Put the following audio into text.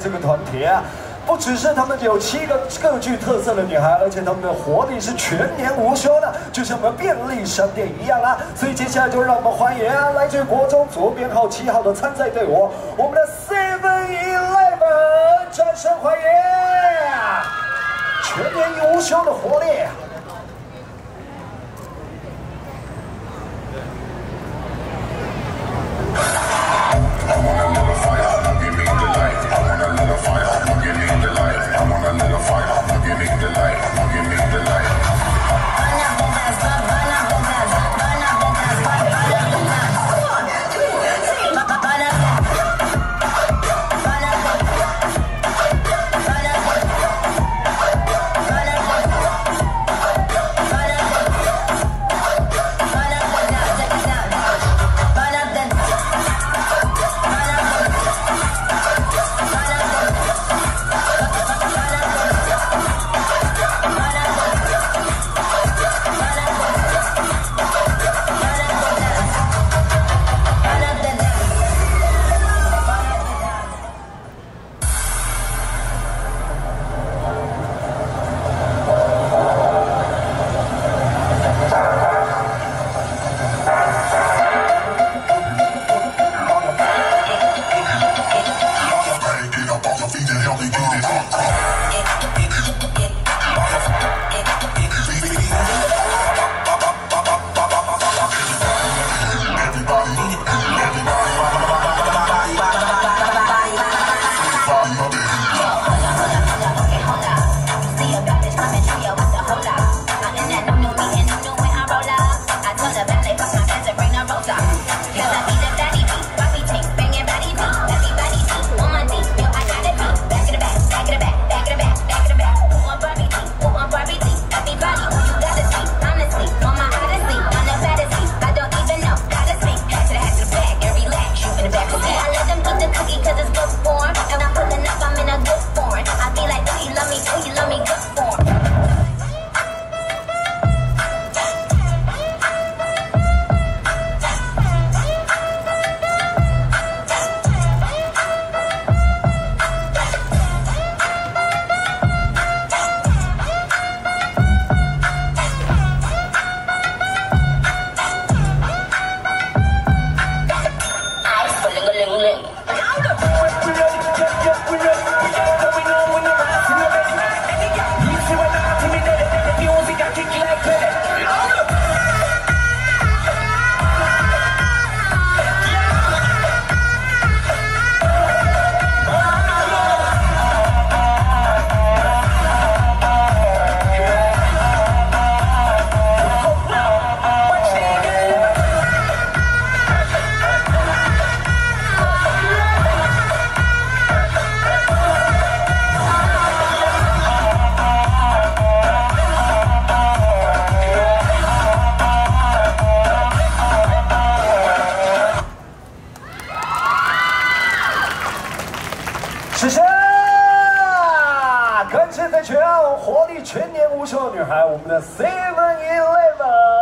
这个团体啊。 不只是他们有7个各具特色的女孩，而且他们的活力是全年无休的，就像我们便利商店一样啊！所以接下来就让我们欢迎啊，来自国中左边号7号的参赛队伍，我们的 7-11， 掌声欢迎！全年无休的活力。 谢谢，感谢在全活力全年无休的女孩，我们的 7-11。